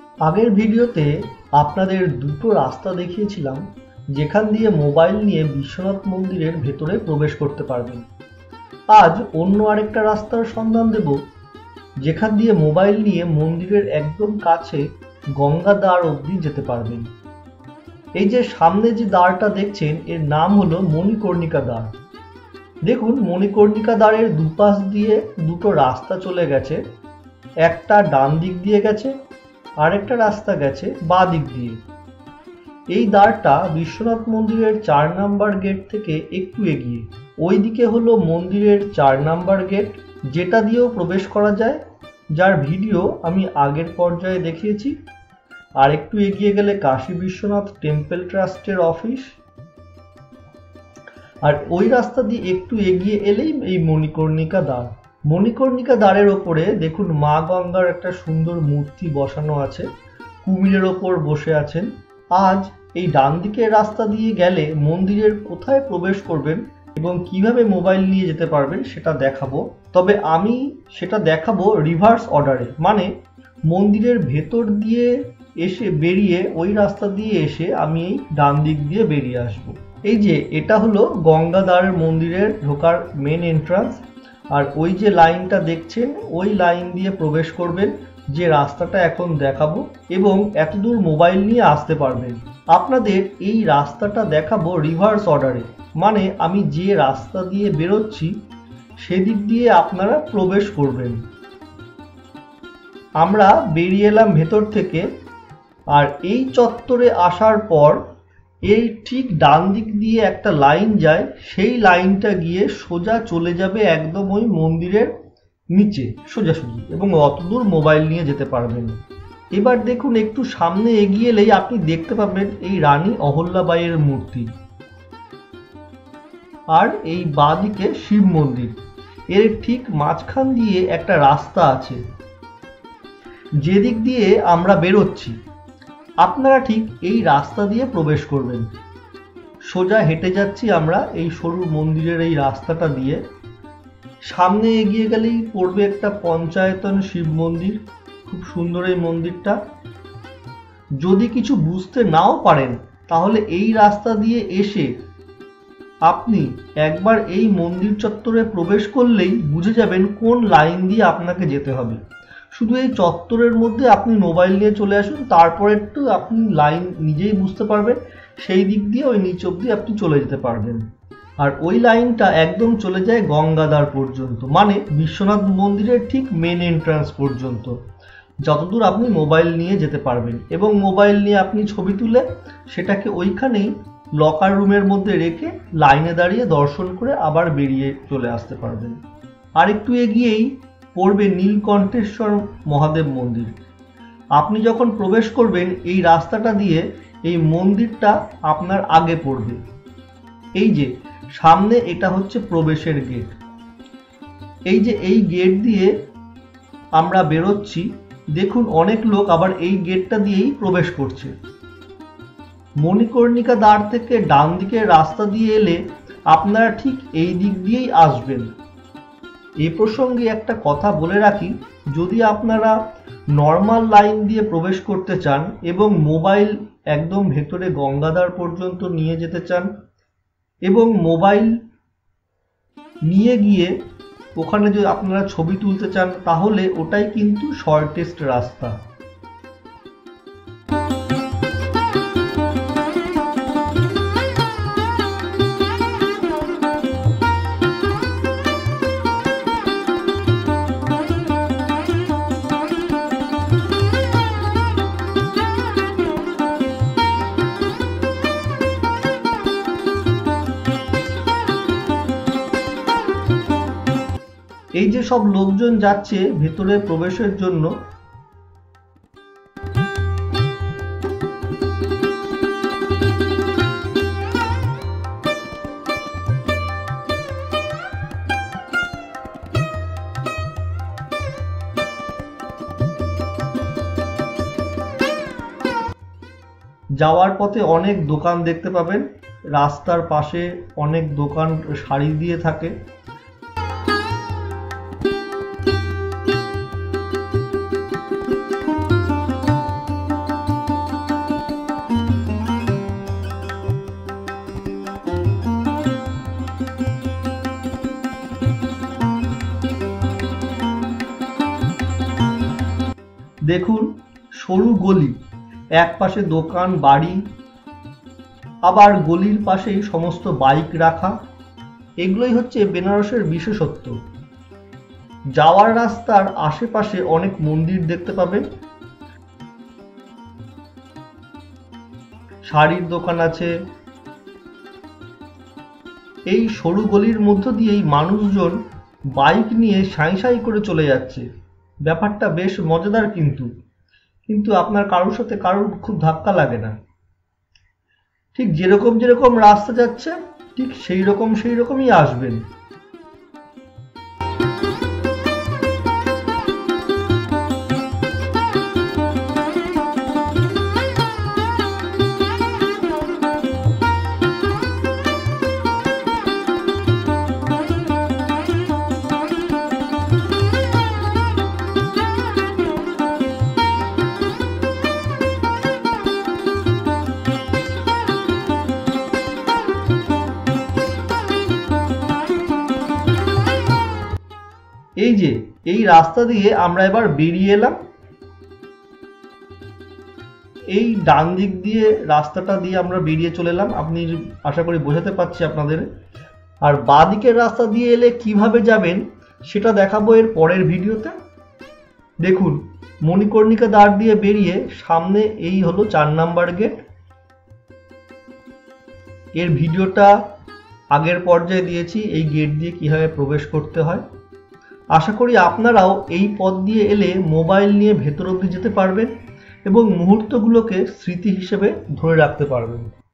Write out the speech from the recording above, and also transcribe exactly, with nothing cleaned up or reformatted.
আগের ভিডিওতে আপনাদের দুটো রাস্তা দেখিয়েছিলাম যেখান দিয়ে মোবাইল নিয়ে বিশ্বনাথ মন্দিরের ভেতরে প্রবেশ করতে পারবেন। আজ অন্য আরেকটা রাস্তার সন্ধান দেব যেখান দিয়ে মোবাইল নিয়ে মন্দিরের একদম কাছে গঙ্গা দ্বার অবধি যেতে পারবেন। এই যে সামনে যে দ্বারটা দেখছেন এর নাম হলো মণিকর্ণিকা দ্বার। দেখুন মণিকর্ণিকা দ্বারের দুপাশ দিয়ে দুটো রাস্তা চলে গেছে, একটা ডান দিক দিয়ে গেছে আরেকটা রাস্তা গেছে বাঁ দিক দিয়ে। এই দ্বারটা বিশ্বনাথ মন্দিরের চার নাম্বার গেট থেকে একটু এগিয়ে, ওই দিকে হলো মন্দিরের চার নাম্বার গেট যেটা দিয়েও প্রবেশ করা যায়, যার ভিডিও আমি আগের পর্যায়ে দেখিয়েছি। আর একটু এগিয়ে গেলে কাশী বিশ্বনাথ টেম্পল ট্রাস্টের অফিস, আর ওই রাস্তা দিয়ে একটু এগিয়ে এলেই এই মণিকর্ণিকা দ্বার। মণিকর্ণিকা দ্বারের ওপরে দেখুন মা গঙ্গার একটা সুন্দর মূর্তি বসানো আছে, কুমিরের ওপর বসে আছেন। আজ এই ডান দিকের রাস্তা দিয়ে গেলে মন্দিরের কোথায় প্রবেশ করবেন এবং কিভাবে মোবাইল নিয়ে যেতে পারবেন সেটা দেখাবো। তবে আমি সেটা দেখাবো রিভার্স অর্ডারে, মানে মন্দিরের ভেতর দিয়ে এসে বেরিয়ে ওই রাস্তা দিয়ে এসে আমি এই ডান দিক দিয়ে বেরিয়ে আসব। এই যে এটা হলো গঙ্গাদ্বার মন্দিরের ঢোকার মেন এন্ট্রান্স, আর ওই যে লাইনটা দেখছেন ওই লাইন দিয়ে প্রবেশ করবেন যে রাস্তাটা এখন দেখাবো, এবং এতদূর মোবাইল নিয়ে আসতে পারবেন। আপনাদের এই রাস্তাটা দেখাবো রিভার্স অর্ডারে, মানে আমি যে রাস্তা দিয়ে বেরোচ্ছি সেদিক দিয়ে আপনারা প্রবেশ করবেন। আমরা বেরিয়ে এলাম ভেতর থেকে, আর এই চত্বরে আসার পর এই ঠিক ডান দিক দিয়ে একটা লাইন যায়, সেই লাইনটা গিয়ে সোজা চলে যাবে একদম ওই মন্দিরের নিচে সোজাসুজি, এবং অতদূর মোবাইল নিয়ে যেতে পারবেন। এবার দেখুন একটু সামনে এগিয়ে এলেই আপনি দেখতে পাবেন এই রানী অহল্যাবাইয়ের মূর্তি, আর এই বাঁ দিকে শিব মন্দির। এর ঠিক মাঝখান দিয়ে একটা রাস্তা আছে যেদিক দিয়ে আমরা বেরোচ্ছি, আপনারা ঠিক এই রাস্তা দিয়ে প্রবেশ করবেন। সোজা হেঁটে যাচ্ছি আমরা এই সরু মন্দিরের এই রাস্তাটা দিয়ে। সামনে এগিয়ে গেলেই পড়বে একটা পঞ্চায়েতন শিব মন্দির, খুব সুন্দর এই মন্দিরটা। যদি কিছু বুঝতে নাও পারেন তাহলে এই রাস্তা দিয়ে এসে আপনি একবার এই মন্দির চত্বরে প্রবেশ করলেই বুঝে যাবেন কোন লাইন দিয়ে আপনাকে যেতে হবে। শুধু এই চত্বরের মধ্যে আপনি মোবাইল নিয়ে চলে আসুন, তারপরে একটু আপনি লাইন নিজেই বুঝতে পারবেন, সেই দিক দিয়ে ওই নিচ অব্দি আপনি চলে যেতে পারবেন। আর ওই লাইনটা একদম চলে যায় গঙ্গাদ্বার পর্যন্ত, মানে বিশ্বনাথ মন্দিরের ঠিক মেন এন্ট্রান্স পর্যন্ত, যতদূর আপনি মোবাইল নিয়ে যেতে পারবেন। এবং মোবাইল নিয়ে আপনি ছবি তুলে সেটাকে ওইখানেই লকার রুমের মধ্যে রেখে লাইনে দাঁড়িয়ে দর্শন করে আবার বেরিয়ে চলে আসতে পারবেন। আর একটু এগিয়েই পড়বে নীলকণ্ঠেশ্বর মহাদেব মন্দির। আপনি যখন প্রবেশ করবেন এই রাস্তাটা দিয়ে এই মন্দিরটা আপনার আগে পড়বে। এই যে সামনে এটা হচ্ছে প্রবেশের গেট। এই যে এই গেট দিয়ে আমরা বেরোচ্ছি, দেখুন অনেক লোক আবার এই গেটটা দিয়েই প্রবেশ করছে। মণিকর্ণিকা দ্বার থেকে ডান দিকের রাস্তা দিয়ে এলে আপনারা ঠিক এই দিক দিয়েই আসবেন। এ প্রসঙ্গে একটা কথা বলে রাখি, যদি আপনারা নর্মাল লাইন দিয়ে প্রবেশ করতে চান এবং মোবাইল একদম ভেতরে গঙ্গাদ্বার পর্যন্ত নিয়ে যেতে চান এবং মোবাইল নিয়ে গিয়ে ওখানে যদি আপনারা ছবি তুলতে চান তাহলে ওটাই কিন্তু শর্টেস্ট রাস্তা। এই যে সব লোকজন যাচ্ছে ভেতরে প্রবেশের জন্য, যাওয়ার পথে অনেক দোকান দেখতে পাবেন, রাস্তার পাশে অনেক দোকান সারি দিয়ে থাকে। দেখুন সরু গলি, এক পাশে দোকান বাড়ি, আবার গলির পাশেই সমস্ত বাইক রাখা। এগুলোই হচ্ছে বেনারসের বিশেষত্ব। যাওয়ার রাস্তার আশেপাশে অনেক মন্দির দেখতে পাবেন, শাড়ির দোকান আছে। এই সরু গলির মধ্য দিয়েই মানুষজন বাইক নিয়ে সাঁই সাঁই করে চলে যাচ্ছে। ব্যাপারটা বেশ মজাদার, কিন্তু কিন্তু আপনার কারোর সাথে কারোর খুব ধাক্কা লাগে না। ঠিক যেরকম যেরকম রাস্তা যাচ্ছে ঠিক সেই রকম সেই রকমই আসবেন। এই যে এই রাস্তা দিয়ে আমরা এবার বেরিয়ে এলাম। এই ডান দিক দিয়ে রাস্তাটা দিয়ে আমরা বেরিয়ে চলে এলাম, আপনি আশা করি বোঝাতে পারছি আপনাদের। আর বাঁ দিকের রাস্তা দিয়ে এলে কিভাবে যাবেন সেটা দেখাবো এর পরের ভিডিওতে। দেখুন মণিকর্ণিকা দ্বার দিয়ে বেরিয়ে সামনে এই হলো চার নাম্বার গেট। এর ভিডিওটা আগের পর্যায়ে দিয়েছি, এই গেট দিয়ে কিভাবে প্রবেশ করতে হয়। আশা করি আপনারাও এই পথ দিয়ে এলে মোবাইল নিয়ে ভেতর অবধি যেতে পারবেন এবং মুহূর্তগুলোকে স্মৃতি হিসেবে ধরে রাখতে পারবেন।